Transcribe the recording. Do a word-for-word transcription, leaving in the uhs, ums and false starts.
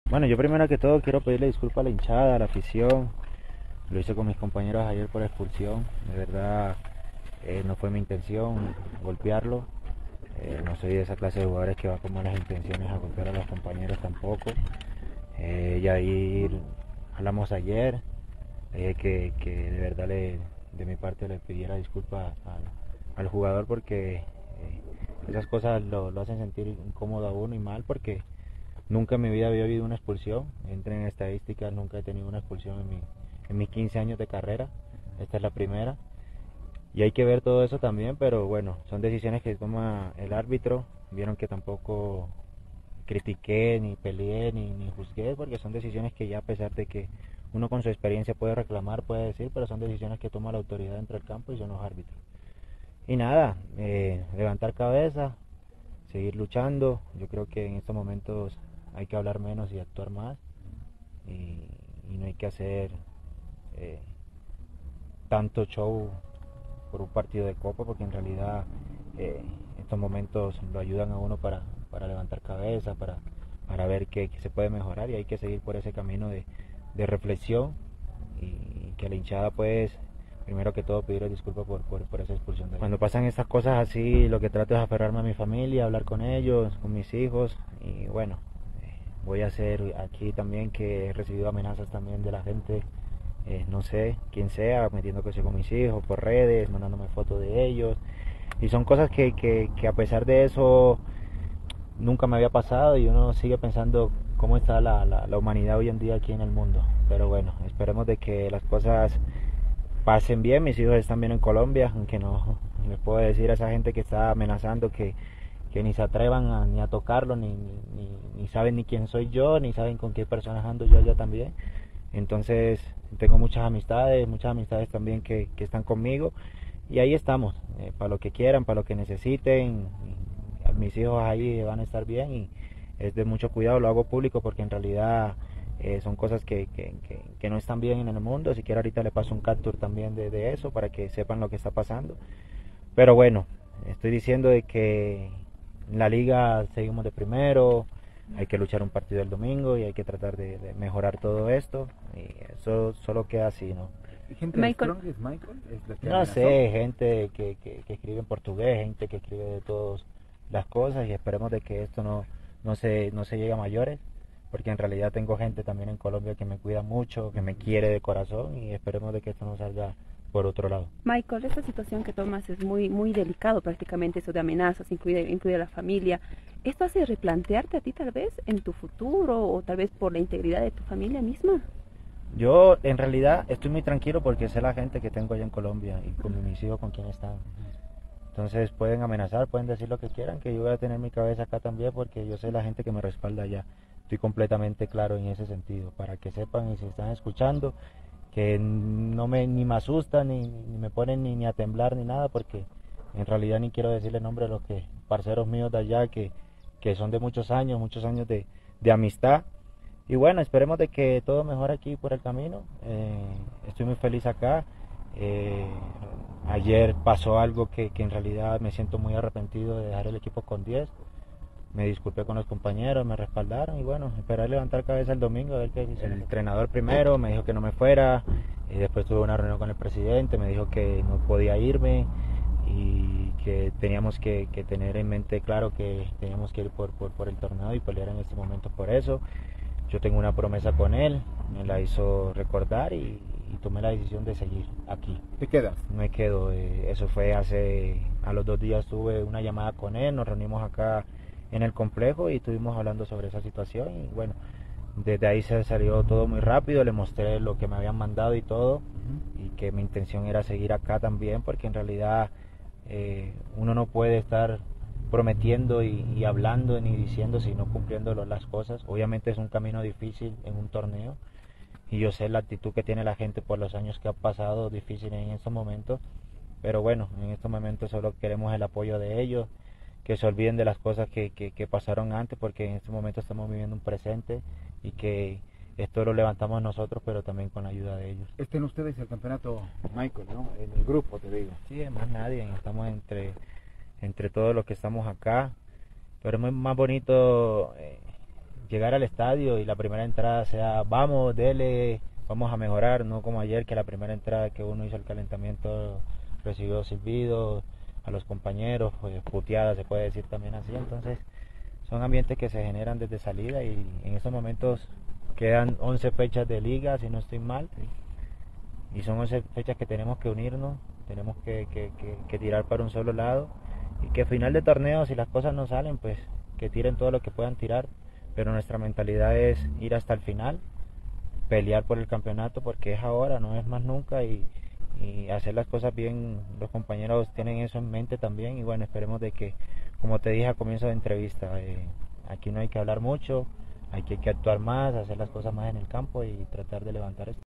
Bueno, yo primero que todo quiero pedirle disculpas a la hinchada, a la afición. Lo hice con mis compañeros ayer por expulsión. De verdad, eh, no fue mi intención golpearlo. Eh, no soy de esa clase de jugadores que va con malas intenciones a golpear a los compañeros tampoco. Eh, ya ahí hablamos ayer. Le dije que, que de verdad le, de mi parte le pidiera disculpas al, al jugador porque eh, esas cosas lo, lo hacen sentir incómodo a uno y mal porque nunca en mi vida había habido una expulsión. Entré en estadísticas, nunca he tenido una expulsión en, mi, en mis quince años de carrera. Esta es la primera. Y hay que ver todo eso también, pero bueno, son decisiones que toma el árbitro. Vieron que tampoco critiqué, ni peleé, ni, ni juzgué, porque son decisiones que ya a pesar de que uno con su experiencia puede reclamar, puede decir, pero son decisiones que toma la autoridad dentro del campo y son los árbitros. Y nada, eh, levantar cabeza, seguir luchando. Yo creo que en estos momentos hay que hablar menos y actuar más y, y no hay que hacer eh, tanto show por un partido de copa porque en realidad eh, estos momentos lo ayudan a uno para, para levantar cabeza, para, para ver que, que se puede mejorar y hay que seguir por ese camino de, de reflexión y que la hinchada pues primero que todo pedir disculpas por, por, por esa expulsión. Cuando pasan estas cosas así, lo que trato es aferrarme a mi familia, hablar con ellos, con mis hijos y bueno, voy a hacer aquí también que he recibido amenazas también de la gente, eh, no sé quién sea, metiendo que soy con mis hijos por redes, mandándome fotos de ellos y son cosas que, que, que a pesar de eso nunca me había pasado y uno sigue pensando cómo está la, la, la humanidad hoy en día aquí en el mundo, pero bueno, esperemos de que las cosas pasen bien. Mis hijos están bien en Colombia, aunque no les puedo decir a esa gente que está amenazando que, que ni se atrevan a, ni a tocarlo, ni, ni, ni saben ni quién soy yo, ni saben con qué personas ando yo allá también. Entonces tengo muchas amistades, muchas amistades también que, que están conmigo y ahí estamos, eh, para lo que quieran, para lo que necesiten. Mis hijos ahí van a estar bien y es de mucho cuidado, lo hago público porque en realidad Eh, son cosas que, que, que, que no están bien en el mundo. Si quiero ahorita le paso un capture también de, de eso para que sepan lo que está pasando. Pero bueno, estoy diciendo de que en la liga seguimos de primero, hay que luchar un partido el domingo y hay que tratar de, de mejorar todo esto. Y eso solo queda así, ¿no? ¿Gente de Strong es Michael? ¿Es la que No amenazó? sé, gente que, que, que escribe en portugués, gente que escribe de todas las cosas y esperemos de que esto no, no, se, no se llegue a mayores. Porque en realidad tengo gente también en Colombia que me cuida mucho, que me quiere de corazón y esperemos de que esto no salga por otro lado. Michael, esta situación que tomas es muy muy delicado prácticamente, eso de amenazas, incluye, incluye a la familia. ¿Esto hace replantearte a ti tal vez en tu futuro o tal vez por la integridad de tu familia misma? Yo en realidad estoy muy tranquilo porque sé la gente que tengo allá en Colombia y con mis hijos con quienes están. Entonces pueden amenazar, pueden decir lo que quieran, que yo voy a tener mi cabeza acá también porque yo sé la gente que me respalda allá. Estoy completamente claro en ese sentido, para que sepan y si están escuchando, que no me ni me asustan ni, ni me ponen ni, ni a temblar ni nada, porque en realidad ni quiero decirle nombre a los que parceros míos de allá que, que son de muchos años, muchos años de, de amistad. Y bueno, esperemos de que todo mejore aquí por el camino. Eh, estoy muy feliz acá. Eh, ayer pasó algo que, que en realidad me siento muy arrepentido de dejar el equipo con diez. Me disculpé con los compañeros, me respaldaron y bueno, esperar levantar cabeza el domingo, a ver qué dice. El entrenador primero me dijo que no me fuera, y después tuve una reunión con el presidente, me dijo que no podía irme y que teníamos que, que tener en mente claro que teníamos que ir por, por, por el torneo y pelear en este momento por eso. Yo tengo una promesa con él, me la hizo recordar y, y tomé la decisión de seguir aquí. ¿Te quedas? Me quedo, eh, eso fue hace, a los dos días tuve una llamada con él, nos reunimos acá en el complejo y estuvimos hablando sobre esa situación y bueno, desde ahí se salió todo muy rápido, le mostré lo que me habían mandado y todo uh-huh. y que mi intención era seguir acá también porque en realidad eh, uno no puede estar prometiendo y, y hablando ni diciendo sino cumpliendo las cosas. Obviamente es un camino difícil en un torneo y yo sé la actitud que tiene la gente por los años que ha pasado difícil en estos momentos, pero bueno, en estos momentos solo queremos el apoyo de ellos, que se olviden de las cosas que, que, que pasaron antes porque en este momento estamos viviendo un presente y que esto lo levantamos nosotros pero también con la ayuda de ellos. Estén ustedes el campeonato, Michael, ¿no? En el grupo, te digo. Sí, más nadie, estamos entre, entre todos los que estamos acá, pero es más bonito eh, llegar al estadio y la primera entrada sea vamos, dele, vamos a mejorar, no como ayer que la primera entrada que uno hizo el calentamiento recibió silbidos a los compañeros, pues, puteadas se puede decir también así. Entonces son ambientes que se generan desde salida y en estos momentos quedan once fechas de liga, si no estoy mal, y son once fechas que tenemos que unirnos, tenemos que, que, que, que tirar para un solo lado y que al final de torneo, si las cosas no salen, pues que tiren todo lo que puedan tirar, pero nuestra mentalidad es ir hasta el final, pelear por el campeonato porque es ahora, no es más nunca, y, y hacer las cosas bien. Los compañeros tienen eso en mente también y bueno, esperemos de que, como te dije a comienzo de entrevista, eh, aquí no hay que hablar mucho, hay que, hay que actuar más, hacer las cosas más en el campo y tratar de levantar esto.